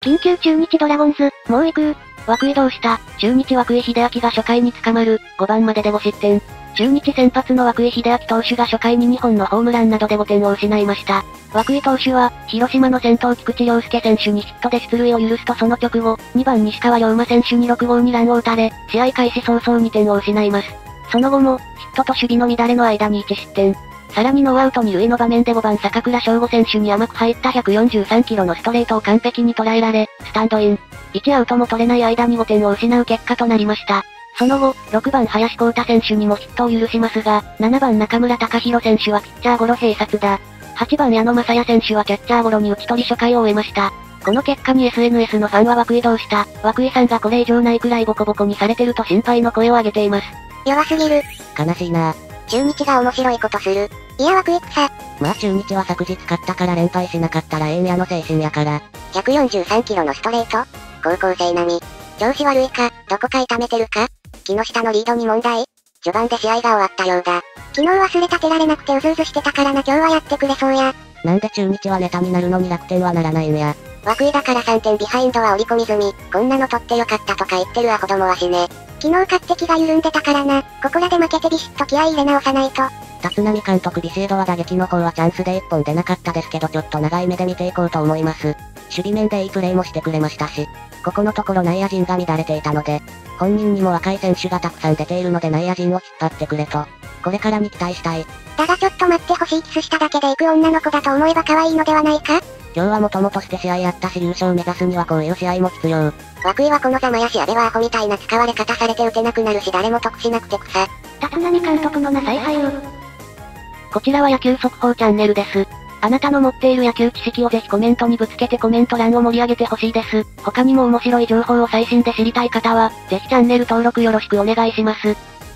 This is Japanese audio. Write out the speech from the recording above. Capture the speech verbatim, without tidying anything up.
緊急中日ドラゴンズ、もう行く。 涌井どうした。中日涌井秀明が初回に捕まる、ごばんまででご失点。中日先発の涌井秀明投手が初回ににほんのホームランなどでごてんを失いました。涌井投手は、広島の先頭菊池涼介選手にヒットで出塁を許すとその直後、にばん西川龍馬選手にろくごうにランを打たれ、試合開始早々にてんを失います。その後も、ヒットと守備の乱れの間にいち失点。さらにノーアウトに塁の場面でごばん坂倉翔吾選手に甘く入ったひゃくよんじゅうさんキロのストレートを完璧に捉えられ、スタンドイン。いちアウトも取れない間にごてんを失う結果となりました。その後、ろくばん林光太選手にもヒットを許しますが、ななばん中村隆弘選手はピッチャーゴロ併殺だ。はちばん矢野正也選手はキャッチャーゴロに打ち取り初回を終えました。この結果に エスエヌエス のファンは涌井どうした。涌井さんがこれ以上ないくらいボコボコにされてると心配の声を上げています。 弱すぎる。 悲しいな。 中日が面白いことする。いや涌井草。 まあ中日は昨日勝ったから連敗しなかったらええんやの精神やから。 ひゃくよんじゅうさんキロのストレート。高校生並み。調子悪いか、どこか痛めてるか。木下のリードに問題。序盤で試合が終わったようだ。昨日忘れ立てられなくてうずうずしてたからな今日はやってくれそうや。 なんで中日はネタになるのに楽天はならないんや。 涌井だからさんてんビハインドは織り込み済み。こんなの取ってよかったとか言ってるアホどもは死ね。昨日勝って気が緩んでたからな。ここらで負けてビシッと気合い入れ直さないと。 立浪監督ビシエドは打撃の方はチャンスでいっぽん出なかったですけどちょっと長い目で見ていこうと思います。守備面でいいプレーもしてくれましたし、ここのところ内野陣が乱れていたので、本人にも若い選手がたくさん出ているので内野陣を引っ張ってくれと、これからに期待したい。 だがちょっと待ってほしいキスしただけで行く女の子だと思えば可愛いのではないか。 今日はもともとして試合やったし優勝目指すにはこういう試合も必要。 涌井はこのざまやし阿部はアホみたいな使われ方されて打てなくなるし誰も得しなくて草。立浪監督のな采配を。 こちらは野球速報チャンネルです。あなたの持っている野球知識をぜひコメントにぶつけてコメント欄を盛り上げてほしいです。他にも面白い情報を最新で知りたい方は、ぜひチャンネル登録よろしくお願いします。